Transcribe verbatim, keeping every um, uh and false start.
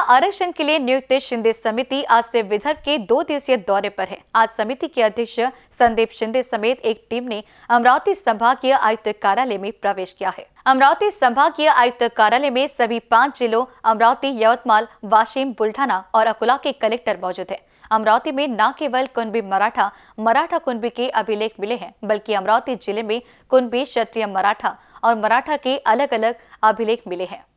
आरक्षण के लिए नियुक्त शिंदे समिति आज से विदर्भ के दो दिवसीय दौरे पर है। आज समिति के अध्यक्ष संदीप शिंदे समेत एक टीम ने अमरावती संभागीय आयुक्त कार्यालय में प्रवेश किया है। अमरावती संभागीय आयुक्त कार्यालय में सभी पांच जिलों अमरावती, यवतमाल, वाशिम, बुल्ढाना और अकोला के कलेक्टर मौजूद है। अमरावती में न केवल कुणबी मराठा मराठा कुणबी के अभिलेख मिले हैं, बल्कि अमरावती जिले में कुणबी, क्षत्रिय, मराठा और मराठा के अलग अलग अभिलेख मिले हैं।